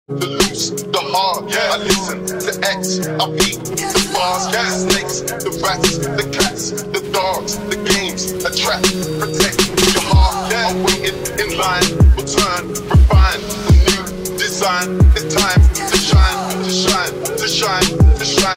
the loose, the hard. I listen to X, I beat the bars, the snakes, the rats, the cats, the dogs, the games, attract, protect your heart. I'm waiting in line, return, refine the new design. It's time to shine, to shine, to shine, to shine.